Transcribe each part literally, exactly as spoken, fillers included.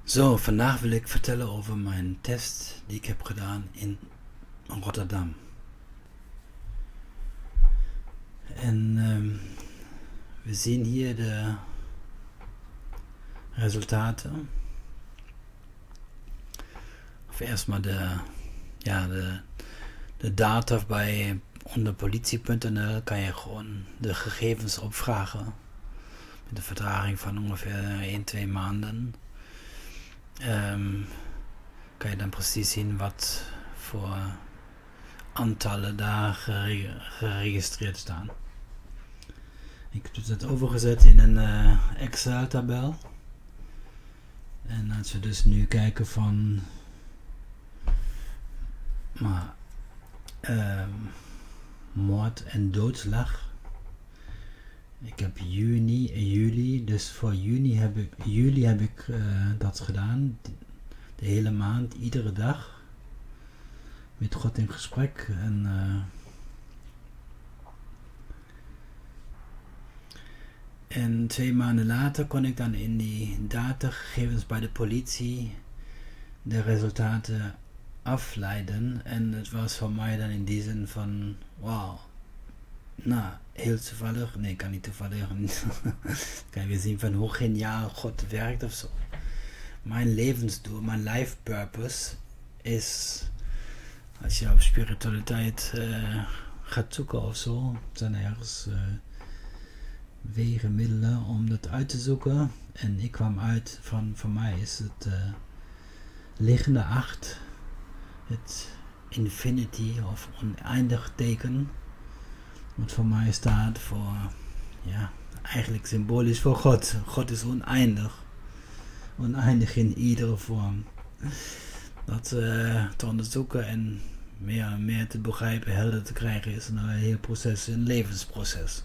Zo, vandaag wil ik vertellen over mijn test die ik heb gedaan in Rotterdam. En um, we zien hier de resultaten. Of eerst maar de, ja, de, de data bij onder politie punt n l kan je gewoon de gegevens opvragen. Met een vertraging van ongeveer één, twee maanden. Um, kan je dan precies zien wat voor aantallen daar gere geregistreerd staan. Ik heb het overgezet in een uh, Excel-tabel. En als we dus nu kijken van maar, um, moord en doodslag. Ik heb juni en juli, dus voor juni heb ik, juli heb ik uh, dat gedaan, de hele maand, iedere dag, met God in gesprek. En, uh, en twee maanden later kon ik dan in die datagegevens bij de politie de resultaten afleiden. En het was voor mij dan in die zin van, wauw. Nou, heel toevallig, nee, kan niet toevallig, kan je weer zien van hoe geniaal God werkt of zo. Mijn levensdoel, mijn life purpose is, als je op spiritualiteit uh, gaat zoeken of zo, zijn er ergens uh, wegen, middelen om dat uit te zoeken. En ik kwam uit van, voor mij is het uh, liggende acht, het infinity of oneindig teken. Wat voor mij staat voor, ja, eigenlijk symbolisch voor God. God is oneindig. Oneindig in iedere vorm. Dat uh, te onderzoeken en meer en meer te begrijpen, helder te krijgen, is een heel proces, een levensproces.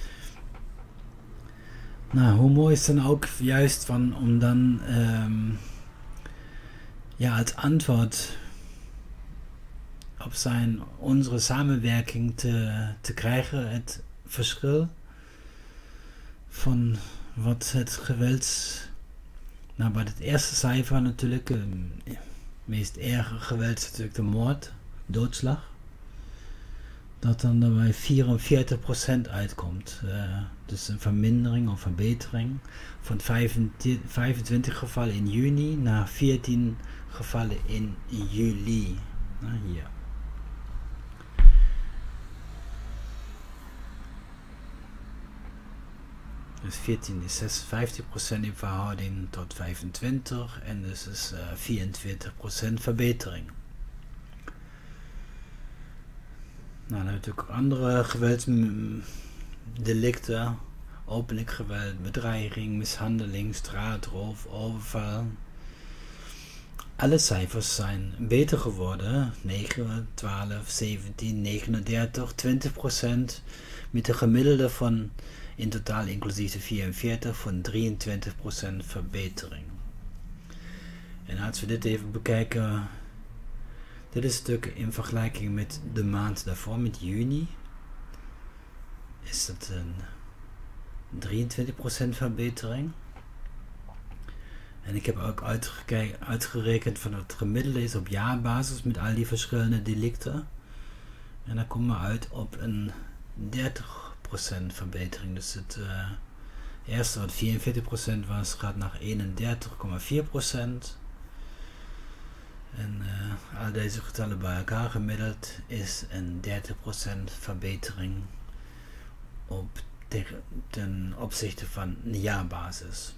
Nou, hoe mooi is het dan ook juist van, om dan, um, ja, het antwoord op zijn, onze samenwerking te, te krijgen, het verschil van wat het geweld, nou bij het eerste cijfer natuurlijk, het uh, meest erge geweld is natuurlijk de moord, doodslag, dat dan bij vierenveertig procent uitkomt. Uh, dus een vermindering of verbetering van vijfentwintig gevallen in juni naar veertien gevallen in juli. Nou, hier. Dus veertien is zesenvijftig procent in verhouding tot vijfentwintig en dus is uh, vierentwintig procent verbetering. Nou, dan natuurlijk ook andere geweldsdelicten, openlijk geweld, bedreiging, mishandeling, straatroof, overval. Alle cijfers zijn beter geworden, negen, twaalf, zeventien, negenendertig, twintig procent, met een gemiddelde van in totaal inclusief de vierenveertig van drieëntwintig procent verbetering. En als we dit even bekijken, dit is natuurlijk in vergelijking met de maand daarvoor, met juni, is dat een drieëntwintig procent verbetering. En ik heb ook uitgerekend van het gemiddelde is op jaarbasis met al die verschillende delicten. En dan komen we uit op een dertig procent verbetering. Dus het uh, eerste wat vierenveertig procent was, gaat naar eenendertig komma vier procent. En uh, al deze getallen bij elkaar gemiddeld is een dertig procent verbetering op tegen, ten opzichte van een jaarbasis.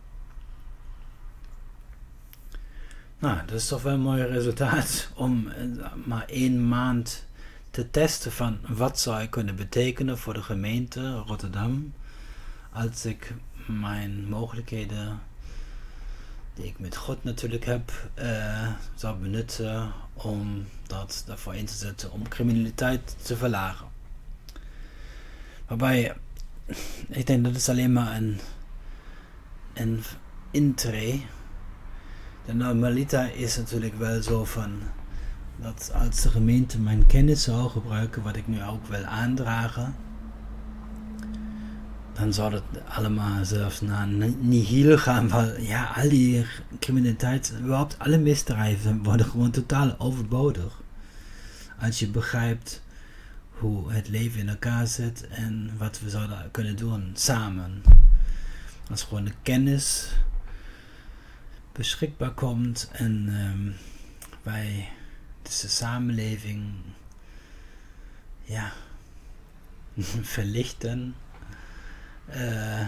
Nou, dat is toch wel een mooi resultaat om uh, maar één maand te testen van wat zou ik kunnen betekenen voor de gemeente Rotterdam als ik mijn mogelijkheden die ik met God natuurlijk heb uh, zou benutten om dat daarvoor in te zetten om criminaliteit te verlagen. Waarbij ik denk dat is alleen maar een, een intree. De normalita is natuurlijk wel zo van dat als de gemeente mijn kennis zou gebruiken, wat ik nu ook wil aandragen, dan zou dat allemaal zelfs naar nihil gaan, weil ja, al die criminaliteit, überhaupt alle misdrijven worden gewoon totaal overbodig. Als je begrijpt hoe het leven in elkaar zit en wat we zouden kunnen doen samen. Als gewoon de kennis beschikbaar komt en um, wij dus de samenleving ja, verlichten, uh,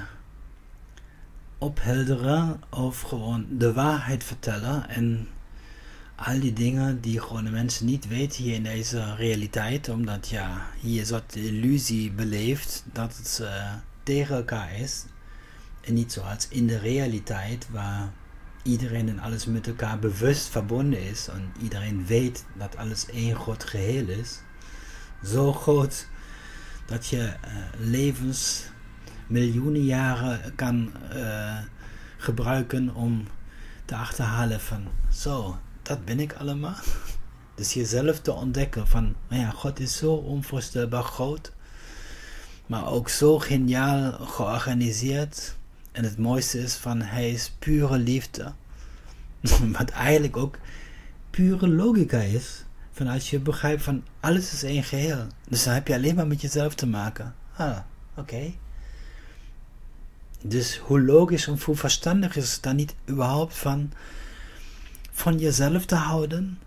ophelderen of gewoon de waarheid vertellen en al die dingen die gewoon de mensen niet weten hier in deze realiteit, omdat ja, hier een soort illusie beleeft dat het uh, tegen elkaar is en niet zoals in de realiteit waar iedereen en alles met elkaar bewust verbonden is en iedereen weet dat alles één groot geheel is, zo groot dat je uh, levens miljoenen jaren kan uh, gebruiken om te achterhalen van zo, dat ben ik allemaal. Dus jezelf te ontdekken van, nou ja, God is zo onvoorstelbaar groot, maar ook zo geniaal georganiseerd. En het mooiste is van, hij is pure liefde. Wat eigenlijk ook pure logica is. Van als je begrijpt van, alles is één geheel. Dus dan heb je alleen maar met jezelf te maken. Ah, oké. Okay. Dus hoe logisch en hoe verstandig is het dan niet überhaupt van, van jezelf te houden?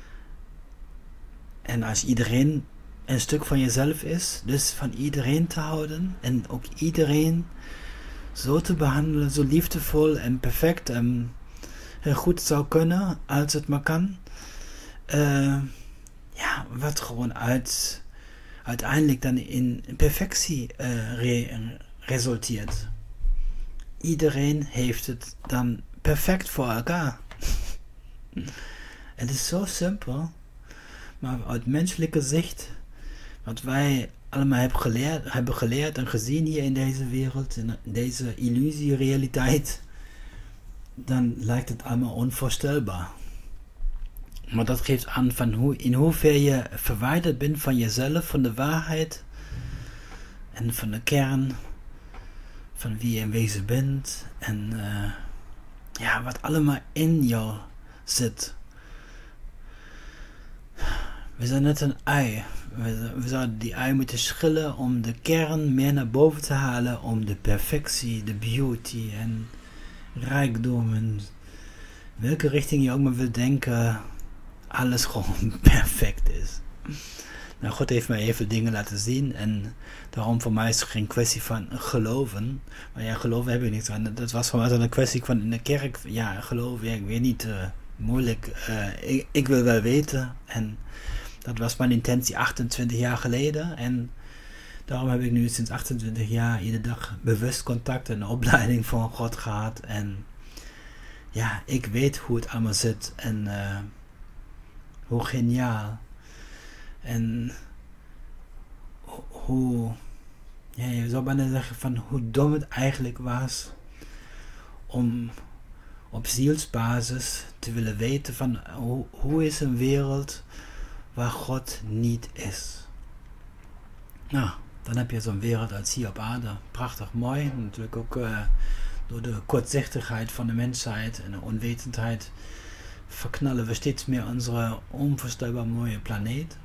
En als iedereen een stuk van jezelf is, dus van iedereen te houden en ook iedereen zo te behandelen, zo liefdevol en perfect en goed zou kunnen, als het maar kan. Uh, ja, wat gewoon uit, uiteindelijk dan in perfectie uh, re, resulteert. Iedereen heeft het dan perfect voor elkaar. Het is zo simpel, maar uit menselijke zicht, wat wij allemaal hebben geleerd, hebben geleerd en gezien hier in deze wereld, in deze illusie-realiteit, dan lijkt het allemaal onvoorstelbaar. Maar dat geeft aan van hoe, in hoeverre je verwijderd bent van jezelf, van de waarheid en van de kern van wie je in wezen bent en uh, ja, wat allemaal in jou zit. We zijn net een ei. We, we zouden die ei moeten schillen om de kern meer naar boven te halen, om de perfectie, de beauty en rijkdom en welke richting je ook maar wil denken, alles gewoon perfect is. Nou, God heeft mij even dingen laten zien en daarom voor mij is het geen kwestie van geloven. Maar ja, geloven heb ik niks aan. Dat was voor mij een kwestie van in de kerk, ja, geloven, ja, ik weet niet, uh, moeilijk. Uh, ik, ik wil wel weten en dat was mijn intentie achtentwintig jaar geleden en daarom heb ik nu sinds achtentwintig jaar iedere dag bewust contact en een opleiding van God gehad en ja, ik weet hoe het allemaal zit en uh, hoe geniaal en hoe, ja, je zou bijna zeggen van hoe dom het eigenlijk was om op zielsbasis te willen weten van hoe, hoe is een wereld waar God niet is. Nou, dan heb je zo'n wereld als hier op aarde. Prachtig mooi. Natuurlijk ook uh, door de kortzichtigheid van de mensheid en de onwetendheid verknallen we steeds meer onze onvoorstelbaar mooie planeet.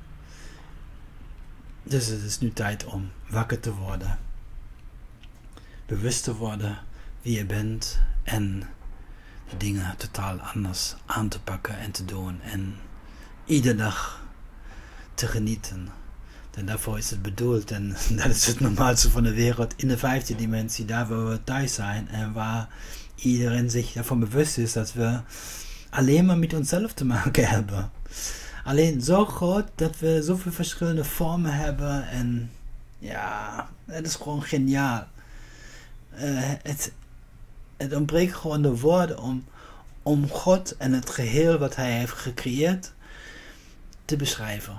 Dus het is nu tijd om wakker te worden. Bewust te worden wie je bent en de dingen totaal anders aan te pakken en te doen. En iedere dag te genieten. En daarvoor is het bedoeld. En dat is het normaalste van de wereld in de vijfde dimensie. Daar waar we thuis zijn. En waar iedereen zich daarvan bewust is dat we alleen maar met onszelf te maken hebben. Alleen zo groot dat we zoveel verschillende vormen hebben. En ja, het is gewoon geniaal. Uh, het, het ontbreekt gewoon de woorden om, om God en het geheel wat hij heeft gecreëerd te beschrijven.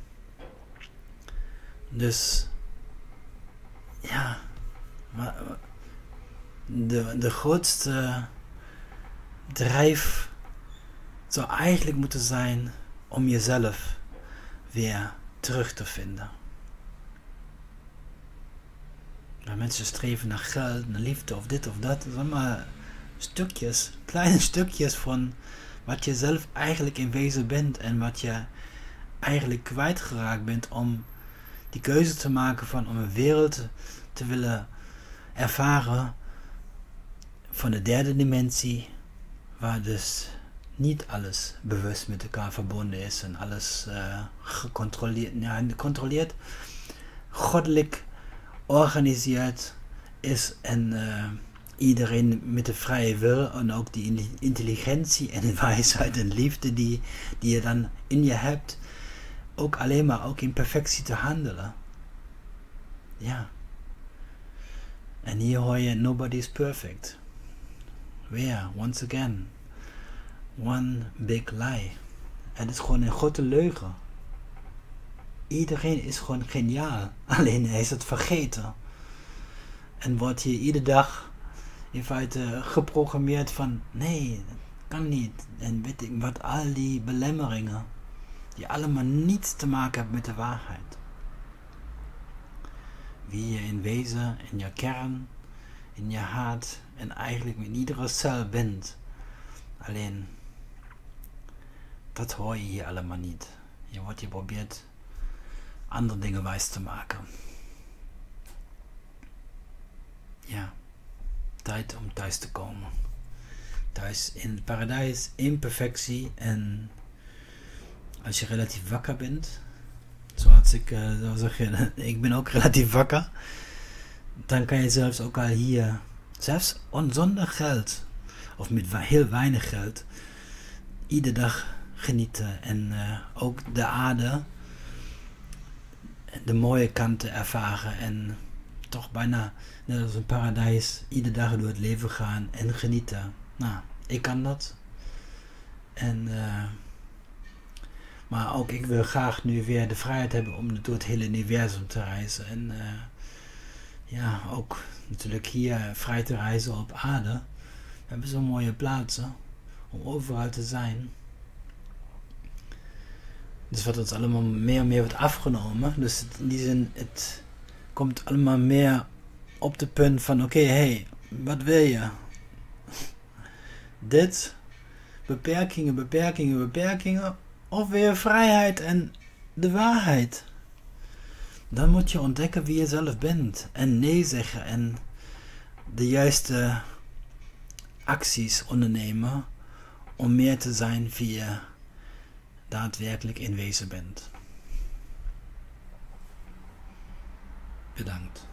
Dus ja, maar de, de grootste drijf zou eigenlijk moeten zijn om jezelf weer terug te vinden. waar mensen streven naar geld, naar liefde of dit of dat. Dat zijn allemaal stukjes, kleine stukjes van wat je zelf eigenlijk in wezen bent en wat je eigenlijk kwijtgeraakt bent om die keuze te maken van om een wereld te willen ervaren van de derde dimensie, waar dus niet alles bewust met elkaar verbonden is en alles uh, gecontroleerd, ja, gecontroleerd, goddelijk organiseerd is en uh, iedereen met de vrije wil en ook die intelligentie en wijsheid en liefde die, die je dan in je hebt, ook alleen maar ook in perfectie te handelen. Ja. En hier hoor je nobody is perfect. Weer, once again. One big lie. Het is gewoon een grote leugen. Iedereen is gewoon geniaal. Alleen hij is het vergeten. En wordt hier iedere dag in feite geprogrammeerd van nee, dat kan niet. En weet ik wat, al die belemmeringen. Die allemaal niets te maken hebben met de waarheid. Wie je in wezen, in je kern, in je hart en eigenlijk met iedere cel bent. Alleen, dat hoor je hier allemaal niet. Je wordt je probeert andere dingen wijs te maken. Ja, tijd om thuis te komen. Thuis in het paradijs, in perfectie. En als je relatief wakker bent, zoals ik uh, zou zeggen, ik ben ook relatief wakker, dan kan je zelfs ook al hier, zelfs zonder geld, of met heel weinig geld, iedere dag genieten. En uh, ook de aarde, de mooie kanten ervaren. En toch bijna, net als een paradijs, iedere dag door het leven gaan en genieten. Nou, ik kan dat. En uh, maar ook ik wil graag nu weer de vrijheid hebben om door het hele universum te reizen. En uh, ja, ook natuurlijk hier vrij te reizen op aarde. We hebben zo'n mooie plaatsen om overal te zijn. Dus wat ons allemaal meer en meer wordt afgenomen. Dus het, in die zin, het komt allemaal meer op de punt van oké, okay, hey, wat wil je? Dit, beperkingen, beperkingen, beperkingen. Of weer vrijheid en de waarheid. Dan moet je ontdekken wie je zelf bent. En nee zeggen en de juiste acties ondernemen om meer te zijn wie je daadwerkelijk in wezen bent. Bedankt.